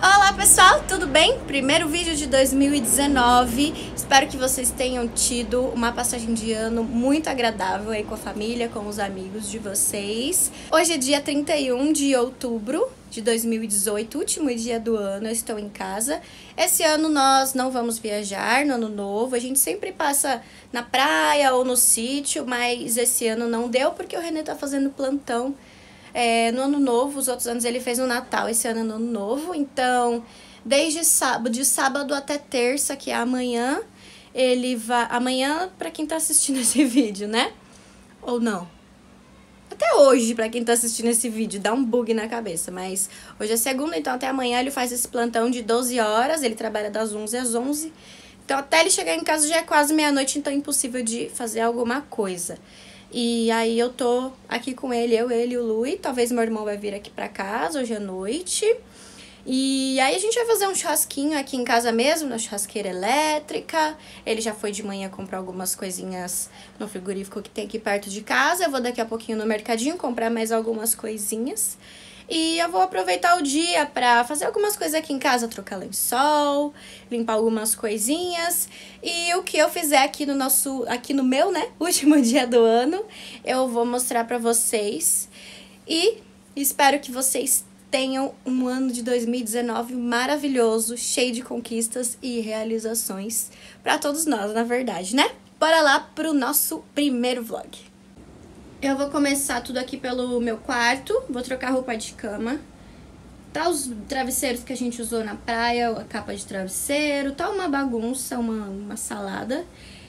Olá pessoal, tudo bem? Primeiro vídeo de 2019. Espero que vocês tenham tido uma passagem de ano muito agradável aí com a família, com os amigos de vocês. Hoje é dia 31 de outubro de 2018, último dia do ano, eu estou em casa. Esse ano nós não vamos viajar no ano novo, a gente sempre passa na praia ou no sítio, mas esse ano não deu porque o Renê tá fazendo plantão. No ano novo, os outros anos ele fez no Natal, esse ano é no ano novo, então desde sábado, de sábado até terça, que é amanhã, ele vai, amanhã pra quem tá assistindo esse vídeo, né? Ou não? Até hoje, pra quem tá assistindo esse vídeo, dá um bug na cabeça, mas hoje é segunda, então até amanhã ele faz esse plantão de 12 horas, ele trabalha das 11 às 11, então até ele chegar em casa já é quase meia-noite, então é impossível de fazer alguma coisa. E aí eu tô aqui com ele e o Lui. Talvez meu irmão vai vir aqui pra casa hoje à noite. E aí a gente vai fazer um churrasquinho aqui em casa mesmo, na churrasqueira elétrica. Ele já foi de manhã comprar algumas coisinhas no frigorífico que tem aqui perto de casa. Eu vou daqui a pouquinho no mercadinho comprar mais algumas coisinhas. E eu vou aproveitar o dia pra fazer algumas coisas aqui em casa, trocar lençol, limpar algumas coisinhas. E o que eu fizer aqui no meu, né, último dia do ano, eu vou mostrar pra vocês. E espero que vocês tenham um ano de 2019 maravilhoso, cheio de conquistas e realizações pra todos nós, na verdade, né? Bora lá pro nosso primeiro vlog. Eu vou começar tudo aqui pelo meu quarto, vou trocar roupa de cama. Tá os travesseiros que a gente usou na praia, a capa de travesseiro, tá uma bagunça, uma salada.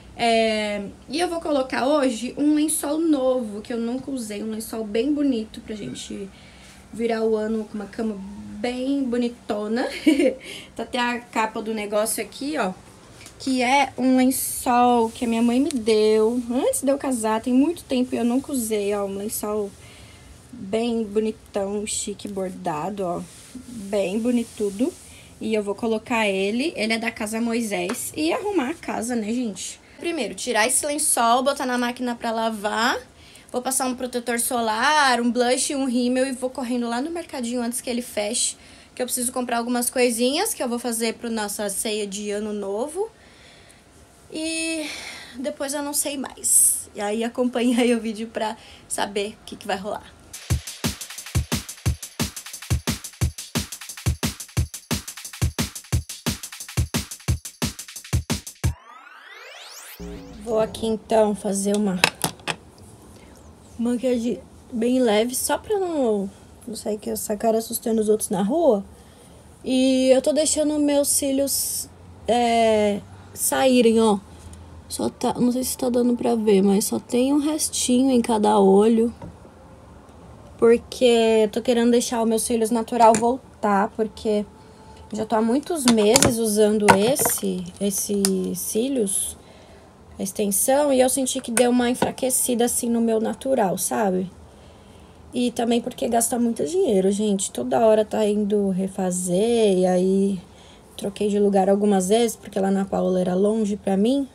E eu vou colocar hoje um lençol novo, que eu nunca usei, um lençol bem bonito pra gente virar o ano com uma cama bem bonitona. Tá até a capa do negócio aqui, ó. Que é um lençol que a minha mãe me deu antes de eu casar, tem muito tempo e eu nunca usei, ó, um lençol bem bonitão, chique, bordado, ó, bem bonitudo. E eu vou colocar ele é da Casa Moisés e arrumar a casa, né, gente? Primeiro, tirar esse lençol, botar na máquina pra lavar, vou passar um protetor solar, um blush, um rímel e vou correndo lá no mercadinho antes que ele feche, que eu preciso comprar algumas coisinhas que eu vou fazer pro nossa ceia de ano novo. E depois eu não sei mais. E aí acompanha aí o vídeo pra saber o que vai rolar. Vou aqui então fazer uma maquiagem bem leve, só pra não sair com essa cara assustando os outros na rua. E eu tô deixando meus cílios saírem, ó. Só tá, não sei se tá dando pra ver, mas só tem um restinho em cada olho. Porque eu tô querendo deixar o meu cílios natural voltar, porque eu já tô há muitos meses usando esse cílios, a extensão, e eu senti que deu uma enfraquecida assim no meu natural, sabe? E também porque gasta muito dinheiro, gente. Toda hora tá indo refazer, e aí troquei de lugar algumas vezes, porque lá na Paula era longe pra mim.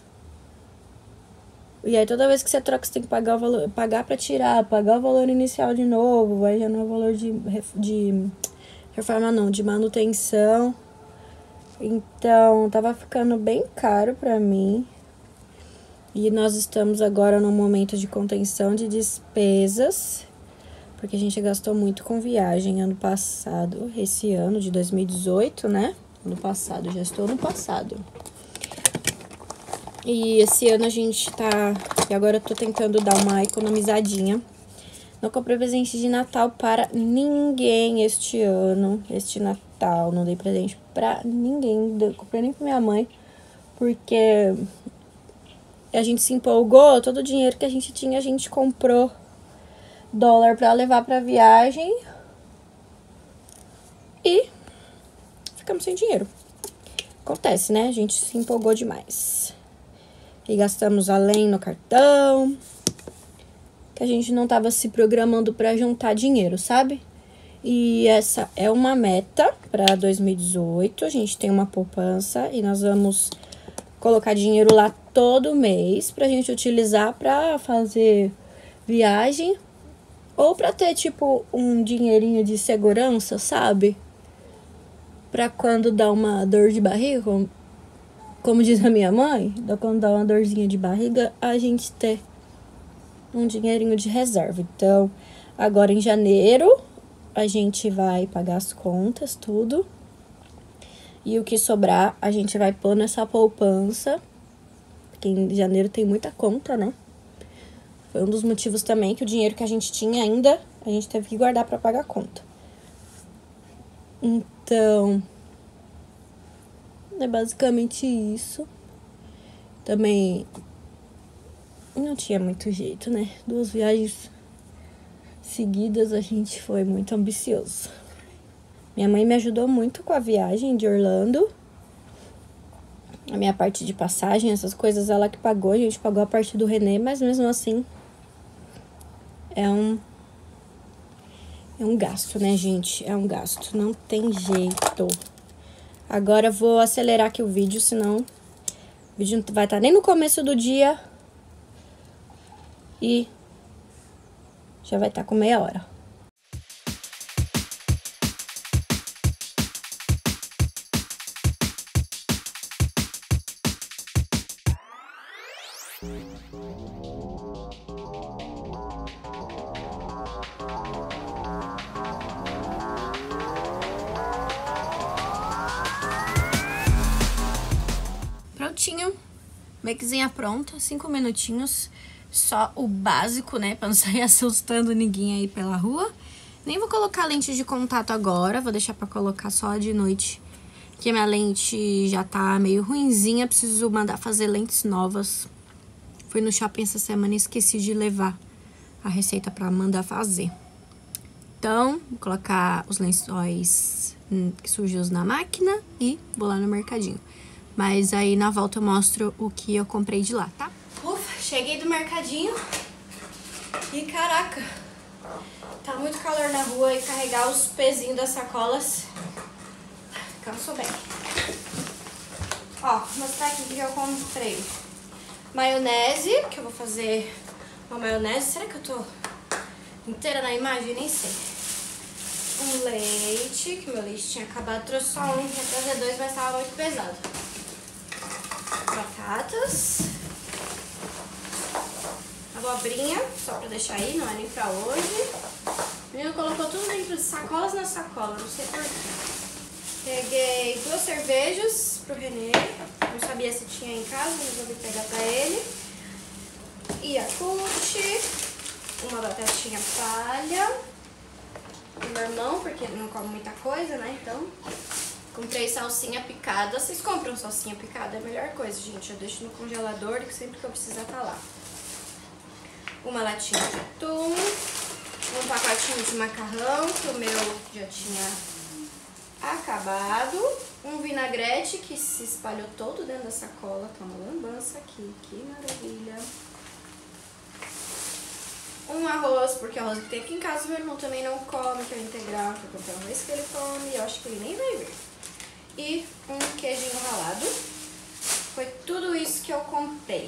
E aí toda vez que você troca, você tem que pagar o valor, pagar pra tirar, pagar o valor inicial de novo, aí já não é o valor de reforma não, de manutenção. Então, tava ficando bem caro pra mim. E nós estamos agora num momento de contenção de despesas, porque a gente gastou muito com viagem ano passado, esse ano de 2018, né? Ano passado, já estou no passado. E esse ano a gente tá... E agora eu tô tentando dar uma economizadinha. Não comprei presente de Natal para ninguém este ano, este Natal. Não dei presente pra ninguém. Não comprei nem pra minha mãe, porque a gente se empolgou. Todo o dinheiro que a gente tinha, a gente comprou dólar pra levar pra viagem. E ficamos sem dinheiro. Acontece, né? A gente se empolgou demais. E gastamos além no cartão, que a gente não tava se programando pra juntar dinheiro, sabe? E essa é uma meta pra 2018, a gente tem uma poupança e nós vamos colocar dinheiro lá todo mês pra gente utilizar pra fazer viagem ou pra ter, tipo, um dinheirinho de segurança, sabe? pra quando dá uma dor de barriga, como diz a minha mãe, quando dá uma dorzinha de barriga, a gente ter um dinheirinho de reserva. Então, agora em janeiro, a gente vai pagar as contas, tudo. E o que sobrar, a gente vai pôr nessa poupança. Porque em janeiro tem muita conta, né? Foi um dos motivos também que o dinheiro que a gente tinha ainda, a gente teve que guardar pra pagar a conta. Então, é basicamente isso. Também não tinha muito jeito, né? 2 viagens seguidas, a gente foi muito ambicioso. Minha mãe me ajudou muito com a viagem de Orlando. A minha parte de passagem, essas coisas, ela que pagou. A gente pagou a parte do Renê, mas mesmo assim é um gasto, né, gente? É um gasto, não tem jeito. Agora eu vou acelerar aqui o vídeo, senão o vídeo não vai estar nem no começo do dia e já vai estar com meia hora. Prontinho, makezinha pronta, 5 minutinhos, só o básico, né, pra não sair assustando ninguém aí pela rua. Nem vou colocar lente de contato agora, vou deixar pra colocar só de noite, que minha lente já tá meio ruinzinha, preciso mandar fazer lentes novas. Fui no shopping essa semana e esqueci de levar a receita pra mandar fazer. Então, vou colocar os lençóis sujos na máquina e vou lá no mercadinho. Mas aí na volta eu mostro o que eu comprei de lá, tá? Ufa, cheguei do mercadinho e caraca, tá muito calor na rua e carregar os pezinhos das sacolas cansou bem. Ó, vou mostrar aqui o que eu comprei. Maionese, que eu vou fazer uma maionese. Será que eu tô inteira na imagem? Nem sei. Um leite, que meu leite tinha acabado, trouxe só um, ia trazer 2, mas tava muito pesado. Batatas, abobrinha, só pra deixar aí, não é nem pra hoje. O menino colocou tudo dentro de sacolas na sacola, não sei porquê. Peguei 2 cervejas pro Renê, não sabia se tinha em casa, resolvi pegar pra ele. Yakult, uma batatinha palha, pro meu irmão, porque ele não come muita coisa, né, então... Comprei salsinha picada. Vocês compram salsinha picada? É a melhor coisa, gente. Eu deixo no congelador, que sempre que eu precisar tá lá. Uma latinha de atum. Um pacotinho de macarrão, que o meu já tinha acabado. Um vinagrete que se espalhou todo dentro da sacola. Tá uma lambança aqui. Que maravilha. Um arroz, porque o arroz que tem aqui em casa o meu irmão também não come, que é integral. Que eu comprei o arroz que ele come e eu acho que ele nem vai ver. E um queijinho ralado. Foi tudo isso que eu comprei.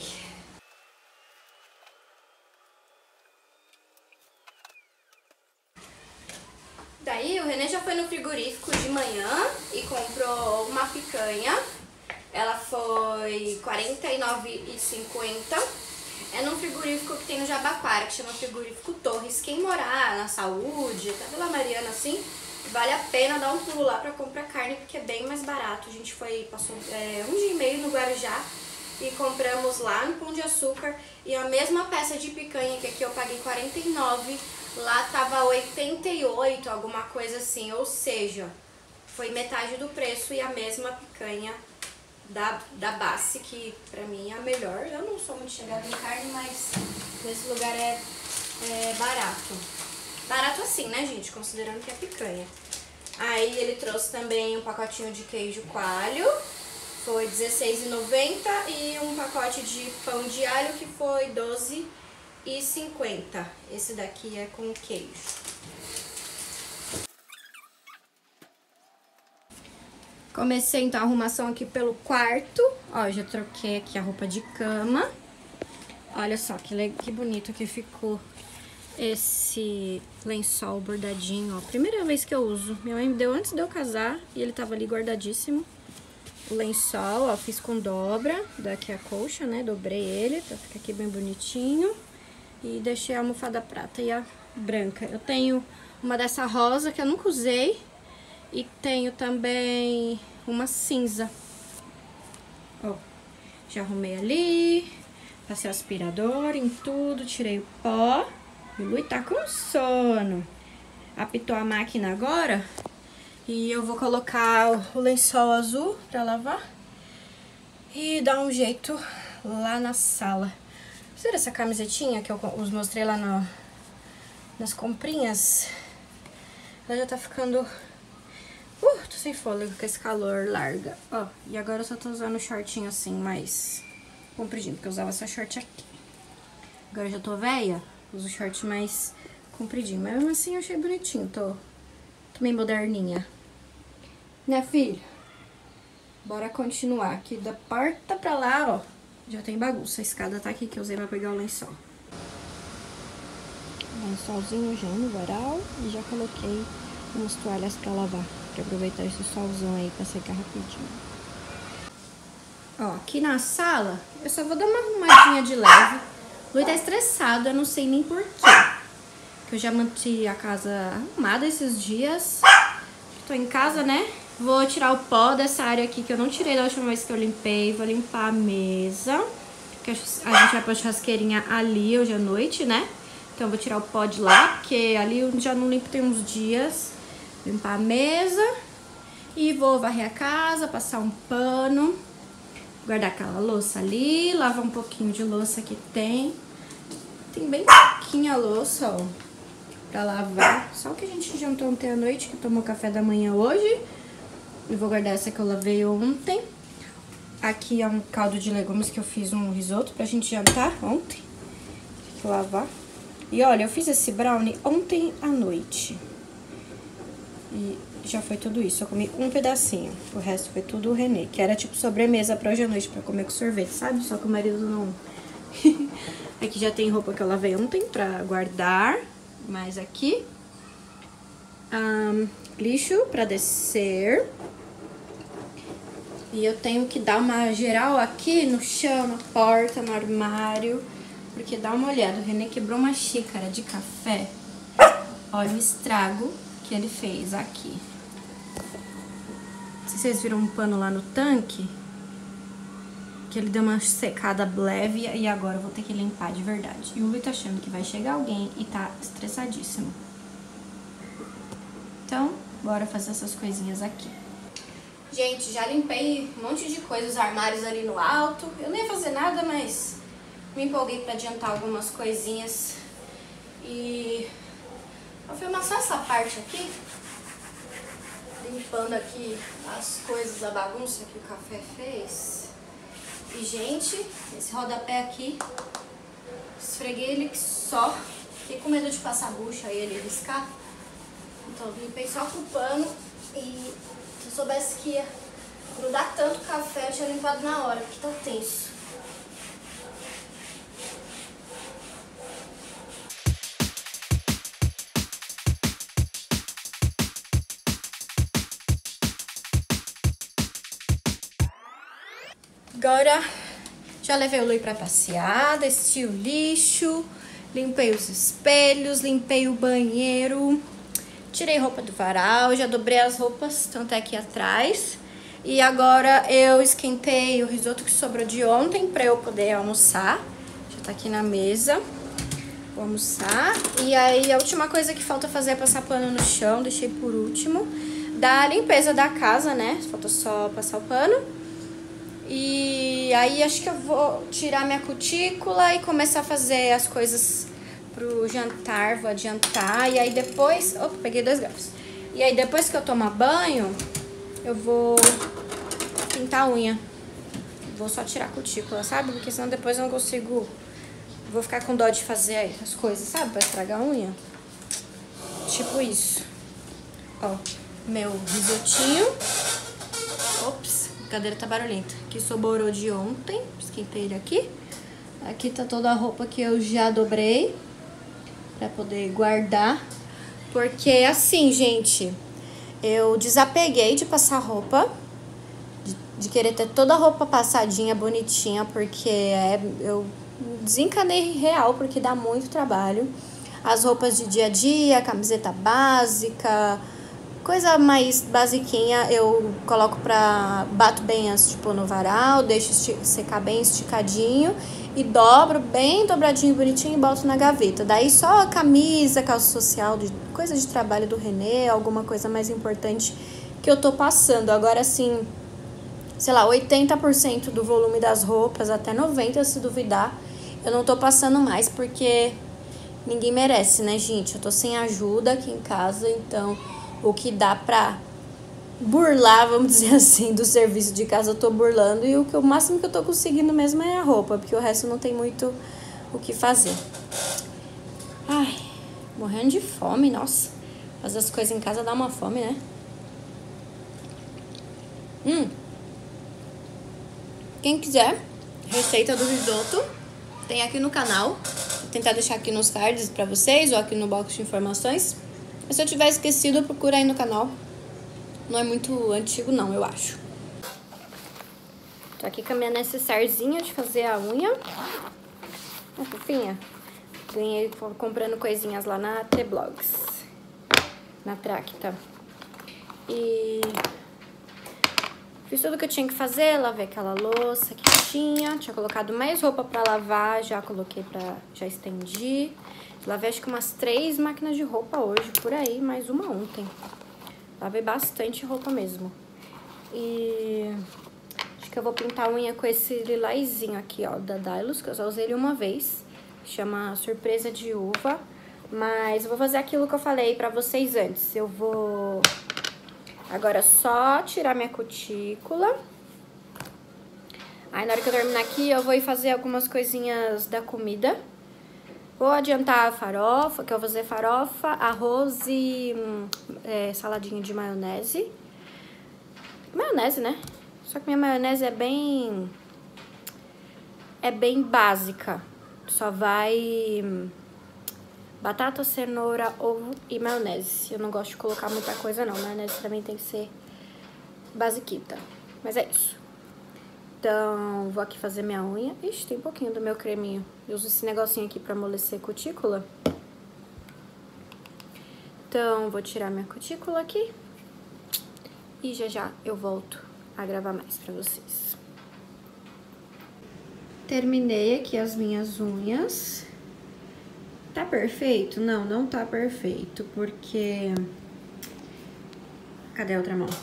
Daí o Renê já foi no frigorífico de manhã e comprou uma picanha. Ela foi R$ 49,50. É num frigorífico que tem no Jabaquara, que chama Frigorífico Torres. Quem morar na Saúde, até Vila Mariana assim, vale a pena dar um pulo lá pra comprar carne, porque é bem mais barato. A gente passou 1 dia e meio no Guarujá e compramos lá no Pão de Açúcar. E a mesma peça de picanha, que aqui eu paguei 49, lá tava 88, alguma coisa assim. Ou seja, foi metade do preço e a mesma picanha da Bassi, que pra mim é a melhor. Eu não sou muito chegada em carne, mas nesse lugar é barato. Barato assim, né, gente? Considerando que é picanha. Aí ele trouxe também um pacotinho de queijo coalho, foi R$16,90, e um pacote de pão de alho, que foi R$12,50. Esse daqui é com queijo. Comecei então a arrumação aqui pelo quarto. Ó, já troquei aqui a roupa de cama. Olha só que bonito que ficou. esse lençol bordadinho, ó. Primeira vez que eu uso. Minha mãe me deu antes de eu casar e ele tava ali guardadíssimo. O lençol, ó, fiz com dobra, daqui a colcha, né? Dobrei ele pra ficar aqui bem bonitinho. E deixei a almofada prata e a branca. Eu tenho uma dessa rosa que eu nunca usei. E tenho também uma cinza. Ó, já arrumei ali. Passei o aspirador em tudo, tirei o pó. O Lui tá com sono. Apitou a máquina agora. E eu vou colocar o lençol azul pra lavar. E dar um jeito lá na sala. Você viu essa camisetinha que eu os mostrei lá nas comprinhas? Ela já tá ficando... tô sem fôlego com esse calor, larga. Ó, e agora eu só tô usando o shortinho assim, mais compridinho, porque eu usava essa short aqui. Agora eu já tô velha, uso short mais compridinho. Mas mesmo assim eu achei bonitinho, tô meio moderninha. Né, filho? Bora continuar. Aqui da porta pra lá, ó, já tem bagunça. A escada tá aqui que eu usei pra pegar o lençol. Lençolzinho já no varal e já coloquei umas toalhas pra lavar. Pra aproveitar esse solzão aí pra secar rapidinho. Ó, aqui na sala, eu só vou dar uma arrumadinha de leve. O Lui tá estressado, eu não sei nem porquê. Porque eu já mantive a casa arrumada esses dias. Tô em casa, né? Vou tirar o pó dessa área aqui que eu não tirei da última vez que eu limpei. Vou limpar a mesa. Que a gente vai pôr a churrasqueirinha ali hoje à noite, né? Então eu vou tirar o pó de lá, porque ali eu já não limpo tem uns dias. Limpar a mesa. E vou varrer a casa, passar um pano. Guardar aquela louça ali. Lavar um pouquinho de louça que tem. Tem bem pouquinha louça, ó. Pra lavar. Só o que a gente jantou ontem à noite, que tomou café da manhã hoje. Eu vou guardar essa que eu lavei ontem. Aqui é um caldo de legumes que eu fiz um risoto pra gente jantar ontem. Tem que lavar. E olha, eu fiz esse brownie ontem à noite. E já foi tudo isso. Eu comi um pedacinho. O resto foi tudo o Renê. Que era tipo sobremesa pra hoje à noite, pra comer com sorvete, sabe? Só que o marido não... Aqui já tem roupa que eu lavei ontem pra guardar. Mais aqui. Lixo pra descer. E eu tenho que dar uma geral aqui no chão, na porta, no armário. Porque dá uma olhada, o Renê quebrou uma xícara de café. Olha o estrago que ele fez aqui. Se vocês viram um pano lá no tanque, que ele deu uma secada leve e agora eu vou ter que limpar de verdade. E o Lui tá achando que vai chegar alguém e tá estressadíssimo. Então, bora fazer essas coisinhas aqui. Gente, já limpei um monte de coisa, os armários ali no alto. Eu nem ia fazer nada, mas me empolguei pra adiantar algumas coisinhas. E vou filmar só essa parte aqui. Limpando aqui as coisas, a bagunça que o café fez. E, gente, esse rodapé aqui, esfreguei ele só. Fiquei com medo de passar a bucha e ele riscar. Então, limpei só com o pano e... Se eu soubesse que ia grudar tanto o café, eu tinha limpado na hora, porque tá tenso. Agora, já levei o Lui pra passear, desci o lixo, limpei os espelhos, limpei o banheiro... Tirei roupa do varal, já dobrei as roupas, estão até aqui atrás. E agora eu esquentei o risoto que sobrou de ontem pra eu poder almoçar. Já tá aqui na mesa. Vou almoçar. E aí a última coisa que falta fazer é passar pano no chão, deixei por último. Da limpeza da casa, né? Falta só passar o pano. E aí acho que eu vou tirar minha cutícula e começar a fazer as coisas... pro jantar, vou adiantar. E aí depois... Opa, peguei 2 garfos. E aí depois que eu tomar banho, eu vou pintar a unha. Vou só tirar a cutícula, sabe? Porque senão depois eu não consigo... Vou ficar com dó de fazer as coisas, sabe? Pra estragar a unha. Tipo isso. Ó, meu risotinho. Ops, a cadeira tá barulhenta. Que sobrou de ontem. Esquentei ele aqui. Aqui tá toda a roupa que eu já dobrei. pra poder guardar. Porque assim, gente, eu desapeguei de passar roupa, de querer ter toda a roupa passadinha, bonitinha, porque eu desencanei real, porque dá muito trabalho. As roupas de dia a dia, camiseta básica, coisa mais basiquinha, eu coloco bato bem antes de pôr no varal, deixo secar bem esticadinho e dobro bem dobradinho, bonitinho e boto na gaveta. Daí só a camisa, calça social, coisa de trabalho do Renê, alguma coisa mais importante que eu tô passando. Agora, assim, sei lá, 80% do volume das roupas, até 90% se duvidar, eu não tô passando mais, porque ninguém merece, né, gente? Eu tô sem ajuda aqui em casa, então o que dá pra burlar, vamos dizer assim, do serviço de casa eu tô burlando, e o máximo que eu tô conseguindo mesmo é a roupa, porque o resto não tem muito o que fazer. Ai, morrendo de fome, nossa. Fazer as coisas em casa dá uma fome, né? Quem quiser receita do risoto, tem aqui no canal. Vou tentar deixar aqui nos cards pra vocês, ou aqui no box de informações. Mas se eu tiver esquecido, procura aí no canal. Não é muito antigo não, eu acho. Tô aqui com a minha necessairezinha de fazer a unha. É fofinha. Ganhei comprando coisinhas lá na T-Blogs. Na Tracta. E fiz tudo que eu tinha que fazer, lavei aquela louça que tinha colocado mais roupa pra lavar, já coloquei já estendi. Lavei acho que umas 3 máquinas de roupa hoje, por aí, mais uma ontem. Lavei bastante roupa mesmo. E acho que eu vou pintar a unha com esse lilazinho aqui, ó, da Dylos, que eu só usei ele uma vez. Chama Surpresa de Uva. Mas eu vou fazer aquilo que eu falei pra vocês antes. Eu vou agora só tirar minha cutícula. Aí na hora que eu terminar aqui, eu vou ir fazer algumas coisinhas da comida. Vou adiantar a farofa, que eu vou fazer farofa, arroz e saladinha de maionese. Maionese, né? Só que minha maionese é bem básica. Só vai batata, cenoura, ovo e maionese. Eu não gosto de colocar muita coisa não. Maionese também tem que ser basiquita. Mas é isso. Então, vou aqui fazer minha unha. Ixi, tem um pouquinho do meu creminho. Eu uso esse negocinho aqui pra amolecer a cutícula. Então, vou tirar minha cutícula aqui. E já eu volto a gravar mais pra vocês. Terminei aqui as minhas unhas. Tá perfeito? Não, não tá perfeito, porque... Cadê a outra mão?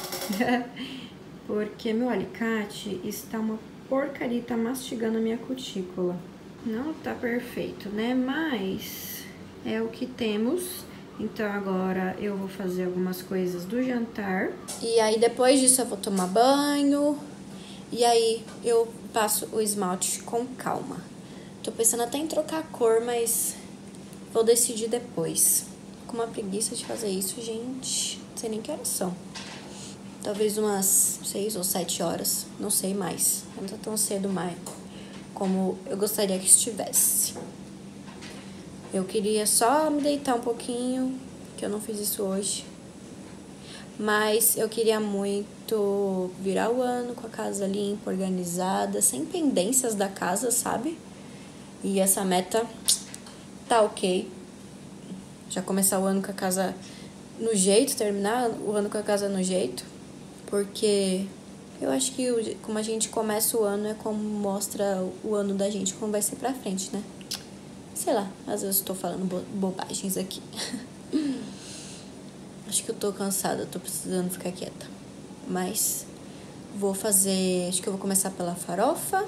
Porque meu alicate está uma porcaria, tá mastigando a minha cutícula. Não tá perfeito, né? Mas é o que temos. Então agora eu vou fazer algumas coisas do jantar. E aí depois disso eu vou tomar banho. E aí eu passo o esmalte com calma. Tô pensando até em trocar a cor, mas vou decidir depois. Com uma preguiça de fazer isso, gente. Não sei nem que horas são. Talvez umas 6 ou 7 horas, não sei mais. Não tá tão cedo mais como eu gostaria que estivesse. Eu queria só me deitar um pouquinho, que eu não fiz isso hoje. Mas eu queria muito virar o ano com a casa limpa, organizada, sem pendências da casa, sabe? E essa meta tá ok. Já começar o ano com a casa no jeito, terminar o ano com a casa no jeito. Porque eu acho que como a gente começa o ano é como mostra o ano da gente, como vai ser pra frente, né? Sei lá, às vezes eu tô falando bobagens aqui. Acho que eu tô cansada, tô precisando ficar quieta. Mas vou fazer... Acho que eu vou começar pela farofa.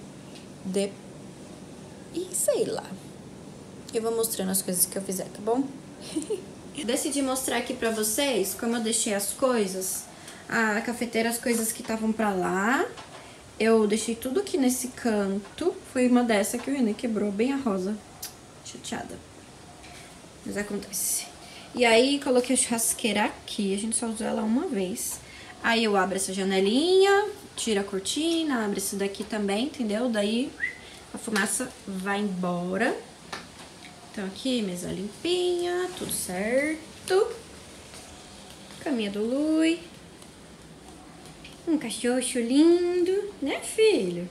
E sei lá. Eu vou mostrando as coisas que eu fizer, tá bom? Decidi mostrar aqui pra vocês como eu deixei as coisas. A cafeteira, as coisas que estavam pra lá. Eu deixei tudo aqui nesse canto. Foi uma dessa que o René quebrou, bem a rosa. Chateada. Mas acontece. E aí, coloquei a churrasqueira aqui. A gente só usou ela uma vez. Aí eu abro essa janelinha, tiro a cortina, abro isso daqui também, entendeu? Daí a fumaça vai embora. Então aqui, mesa limpinha, tudo certo. Caminha do Lui. Um cachorro lindo, né, filho?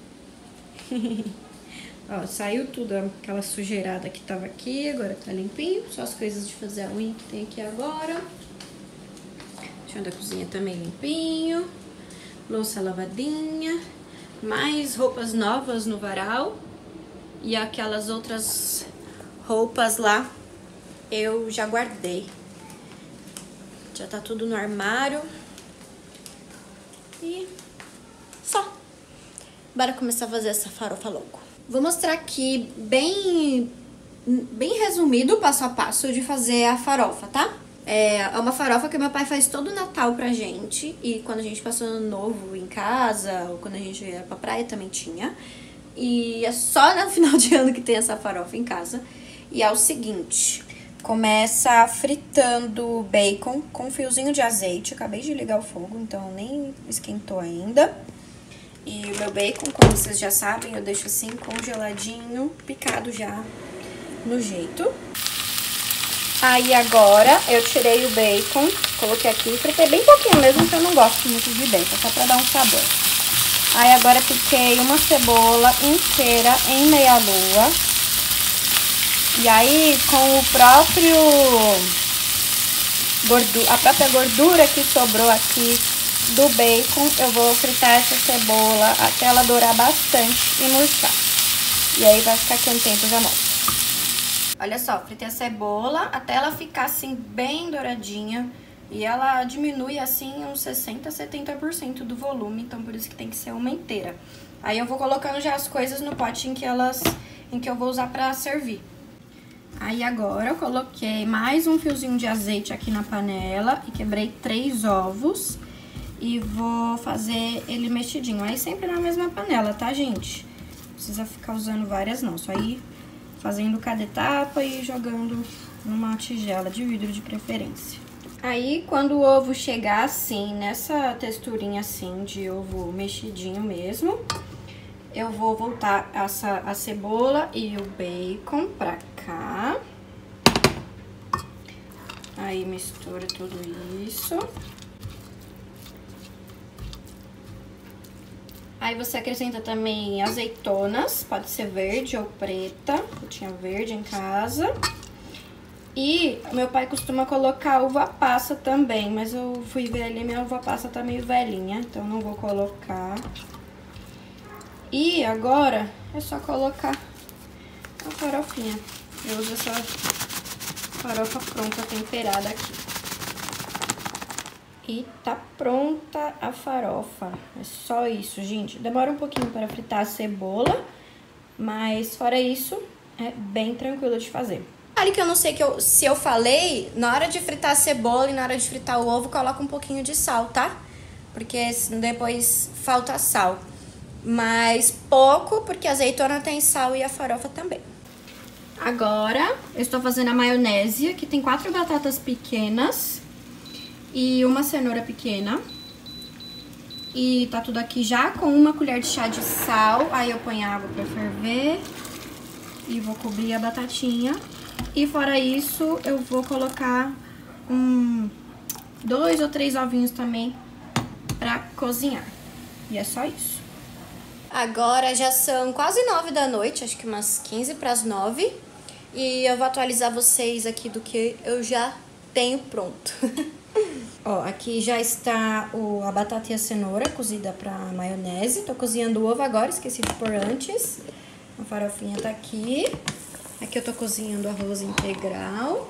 Ó, saiu tudo, aquela sujeirada que tava aqui, agora tá limpinho. Só as coisas de fazer a unha que tem aqui agora. O chão da cozinha também limpinho. Louça lavadinha. Mais roupas novas no varal. E aquelas outras roupas lá eu já guardei. Já tá tudo no armário. E só. Bora começar a fazer essa farofa logo. Vou mostrar aqui bem resumido, passo a passo, de fazer a farofa, tá? É uma farofa que meu pai faz todo Natal pra gente. E quando a gente passou ano novo em casa, ou quando a gente ia pra praia, também tinha. E é só no final de ano que tem essa farofa em casa. E é o seguinte: começa fritando bacon com um fiozinho de azeite. Acabei de ligar o fogo, então nem esquentou ainda. E o meu bacon, como vocês já sabem, eu deixo assim congeladinho, picado já no jeito. Aí agora eu tirei o bacon, coloquei aqui, fritei bem pouquinho mesmo, porque eu não gosto muito de bacon, só pra dar um sabor. Aí agora piquei uma cebola inteira em meia lua. E aí com a própria gordura que sobrou aqui do bacon, eu vou fritar essa cebola até ela dourar bastante e murchar. E aí vai ficar aqui um tempo, eu já mostro. Olha só, fritei a cebola até ela ficar assim bem douradinha. E ela diminui assim uns 60%, 70% do volume, então por isso que tem que ser uma inteira. Aí eu vou colocando já as coisas no pote em que eu vou usar pra servir. Aí agora eu coloquei mais um fiozinho de azeite aqui na panela e quebrei 3 ovos. E vou fazer ele mexidinho, aí sempre na mesma panela, tá, gente? Não precisa ficar usando várias não, só ir fazendo cada etapa e jogando numa tigela de vidro de preferência. Aí, quando o ovo chegar assim, nessa texturinha assim de ovo mexidinho mesmo, eu vou voltar a cebola e o bacon pra cá. Aí, mistura tudo isso. Aí você acrescenta também azeitonas, pode ser verde ou preta, eu tinha verde em casa. E meu pai costuma colocar uva passa também, mas eu fui ver ali, minha uva passa tá meio velhinha, então não vou colocar. E agora é só colocar a farofinha. Eu uso essa farofa pronta, temperada aqui. E tá pronta a farofa. É só isso, gente. Demora um pouquinho para fritar a cebola, mas fora isso, é bem tranquilo de fazer. Olha que eu não sei se eu falei, na hora de fritar a cebola e na hora de fritar o ovo, coloca um pouquinho de sal, tá? Porque depois falta sal. Mas pouco, porque a azeitona tem sal e a farofa também. Agora, eu estou fazendo a maionese, que tem 4 batatas pequenas e uma cenoura pequena. E tá tudo aqui já com 1 colher de chá de sal. Aí eu ponho a água pra ferver e vou cobrir a batatinha. E fora isso, eu vou colocar 2 ou 3 ovinhos também pra cozinhar. E é só isso. Agora já são quase 9 da noite, acho que umas 15 para as 9. E eu vou atualizar vocês aqui do que eu já tenho pronto. Ó, aqui já está a batata e a cenoura cozida pra maionese. Tô cozinhando o ovo agora, esqueci de pôr antes. A farofinha tá aqui. Aqui eu tô cozinhando arroz integral.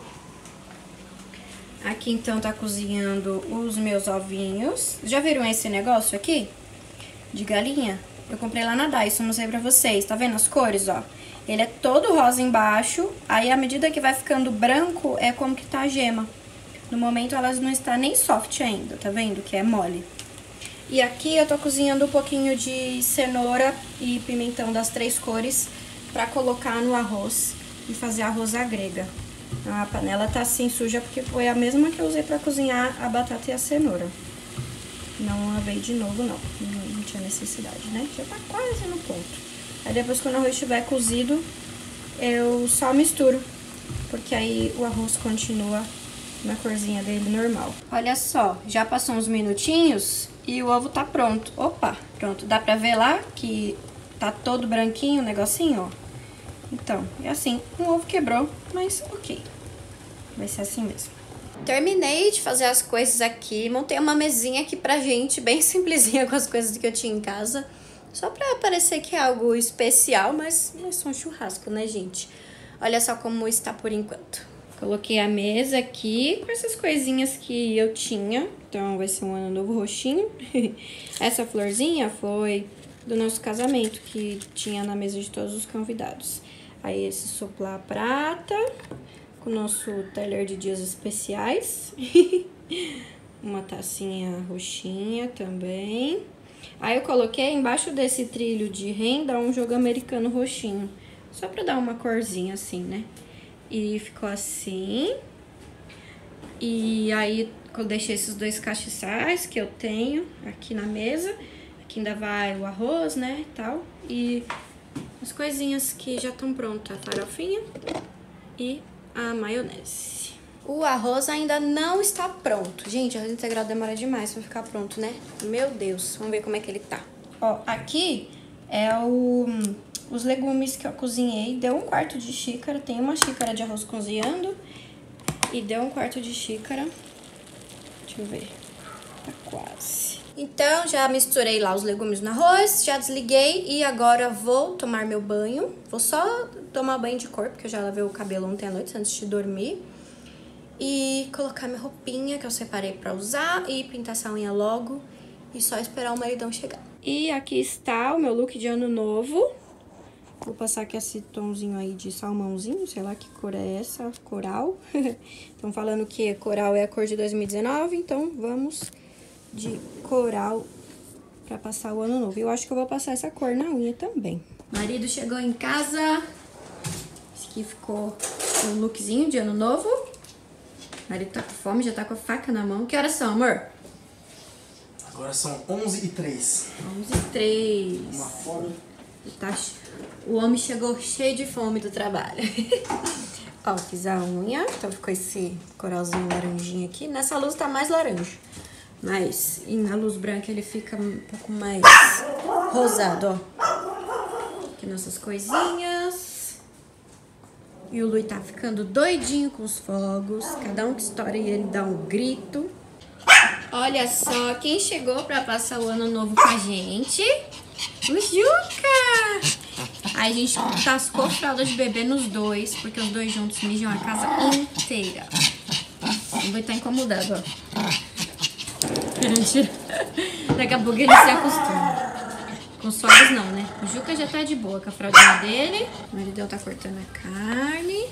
Aqui então tá cozinhando os meus ovinhos. Já viram esse negócio aqui? De galinha? Eu comprei lá na Dyson, mostrei pra vocês. Tá vendo as cores, ó? Ele é todo rosa embaixo. Aí, à medida que vai ficando branco, é como que tá a gema. No momento, elas não estão nem soft ainda, tá vendo? Que é mole. E aqui eu tô cozinhando um pouquinho de cenoura e pimentão das 3 cores pra colocar no arroz e fazer arroz à grega. A panela tá assim suja porque foi a mesma que eu usei pra cozinhar a batata e a cenoura. Não lavei de novo, não. Não tinha necessidade, né? Já tá quase no ponto. Aí depois, quando o arroz estiver cozido, eu só misturo porque aí o arroz continua na corzinha dele normal. Olha só, já passou uns minutinhos e o ovo tá pronto. Opa, pronto. Dá pra ver lá que tá todo branquinho o negocinho, ó. Então, é assim. Um ovo quebrou, mas ok. Vai ser assim mesmo. Terminei de fazer as coisas aqui. Montei uma mesinha aqui pra gente, bem simplesinha com as coisas que eu tinha em casa. Só pra parecer que é algo especial, mas não é só um churrasco, né, gente? Olha só como está por enquanto. Coloquei a mesa aqui com essas coisinhas que eu tinha. Então, vai ser um ano novo roxinho. Essa florzinha foi do nosso casamento, que tinha na mesa de todos os convidados. Aí, esse soplá prata, com o nosso talher de dias especiais. Uma tacinha roxinha também. Aí, eu coloquei embaixo desse trilho de renda um jogo americano roxinho. Só pra dar uma corzinha assim, né? E ficou assim. E aí eu deixei esses dois castiçais que eu tenho aqui na mesa. Aqui ainda vai o arroz, né, e tal. E as coisinhas que já estão prontas. A farofinha e a maionese. O arroz ainda não está pronto. Gente, arroz integral demora demais pra ficar pronto, né? Meu Deus, vamos ver como é que ele tá. Ó, aqui é os legumes que eu cozinhei. Deu 1/4 de xícara. Tem uma xícara de arroz cozinhando. E deu 1/4 de xícara. Deixa eu ver. Tá quase. Então, já misturei lá os legumes no arroz. Já desliguei. E agora vou tomar meu banho. Vou só tomar banho de corpo, porque eu já lavei o cabelo ontem à noite, antes de dormir. E colocar minha roupinha que eu separei pra usar. E pintar essa unha logo. E só esperar o maridão chegar. E aqui está o meu look de ano novo. Vou passar aqui esse tomzinho aí de salmãozinho, sei lá que cor é essa, coral. Estão falando que coral é a cor de 2019, então vamos de coral pra passar o ano novo. Eu acho que eu vou passar essa cor na unha também. Marido chegou em casa. Esse aqui ficou um lookzinho de ano novo. Marido tá com fome, já tá com a faca na mão. Que horas são, amor? Agora são 11h03. 11h03. Uma fome. O homem chegou cheio de fome do trabalho. Ó, fiz a unha, então ficou esse coralzinho laranjinha aqui. Nessa luz tá mais laranja, mas na luz branca ele fica um pouco mais rosado, ó. Aqui nossas coisinhas. E o Lui tá ficando doidinho com os fogos. Cada um que estoura e ele dá um grito. Olha só quem chegou pra passar o ano novo com a gente. O Juca! Aí a gente tascou fralda de bebê nos dois, porque os dois juntos mijam a casa inteira. Ele vai estar incomodado, ó. Mentira. Daqui a pouco ele se acostuma. Com os fogos não, né? O Juca já tá de boa com a fraldinha dele. O maridão tá cortando a carne.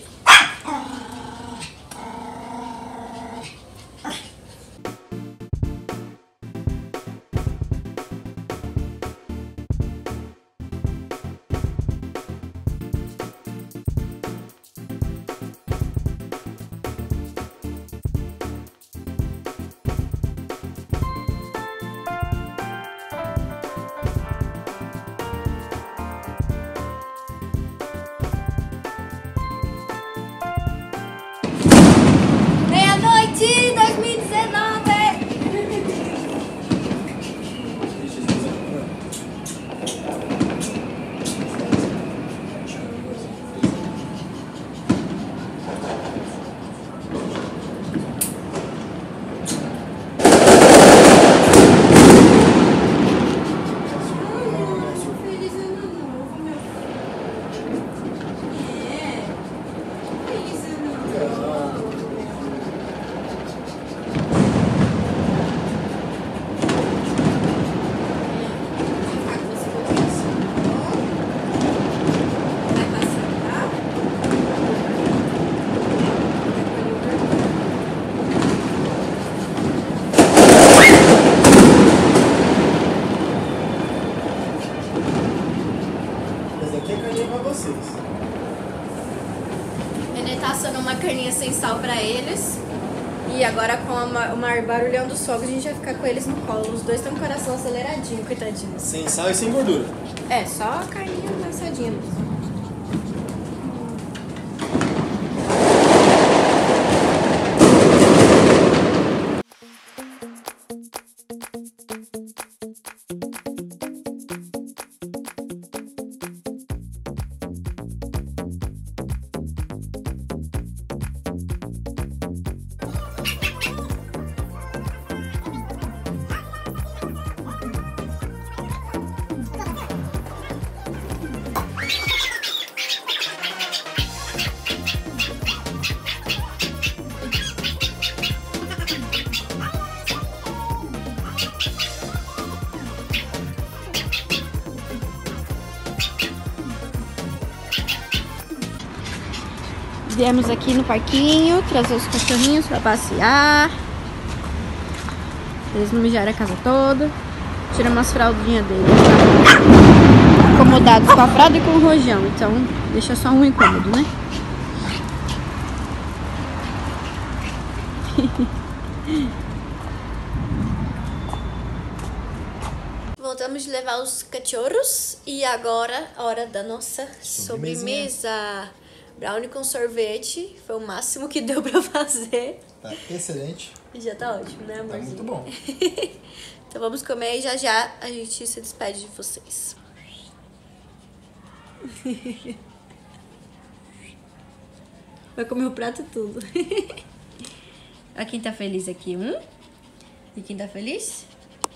Meia-noite 2019! Ele tá assando uma carninha sem sal pra eles. E agora com o mar barulhando os fogos, a gente vai ficar com eles no colo. Os dois estão com o coração aceleradinho, coitadinhos. Sem sal e sem gordura. É, só a carninha assadinha mesmo. Viemos aqui no parquinho trazer os cachorrinhos pra passear. Eles não mijaram a casa toda. Tiramos as fraldinhas deles, tá? Acomodados com a fralda e com o rojão. Então deixa só um incômodo, né? Voltamos de levar os cachorros e agora a hora da nossa sobremesa. Brownie com sorvete, foi o máximo que deu pra fazer. Tá excelente. Já tá ótimo, né, amorzinho? Tá muito bom. Então vamos comer e já já a gente se despede de vocês. Vai comer o prato e tudo. Olha quem tá feliz aqui. E quem tá feliz?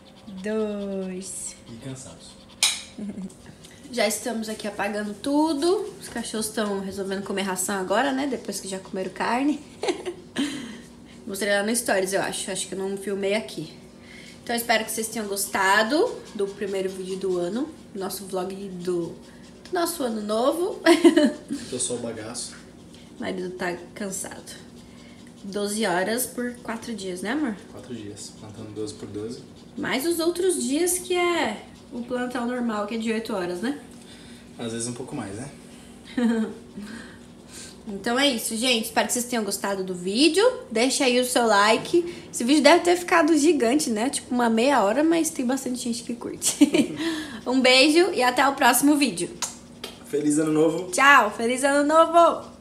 2. E cansados. Já estamos aqui apagando tudo. Os cachorros estão resolvendo comer ração agora, né? Depois que já comeram carne. Mostrei lá no Stories, eu acho. Acho que eu não filmei aqui. Então eu espero que vocês tenham gostado do primeiro vídeo do ano. Nosso vlog do nosso ano novo. Tô só o bagaço. O marido tá cansado. 12 horas por 4 dias, né, amor? 4 dias. Plantando 12 por 12. Mais os outros dias que é o plantão normal, que é de 8 horas, né? Às vezes um pouco mais, né? Então é isso, gente. Espero que vocês tenham gostado do vídeo. Deixa aí o seu like. Esse vídeo deve ter ficado gigante, né? Tipo uma meia hora, mas tem bastante gente que curte. Um beijo e até o próximo vídeo. Feliz ano novo! Tchau! Feliz ano novo!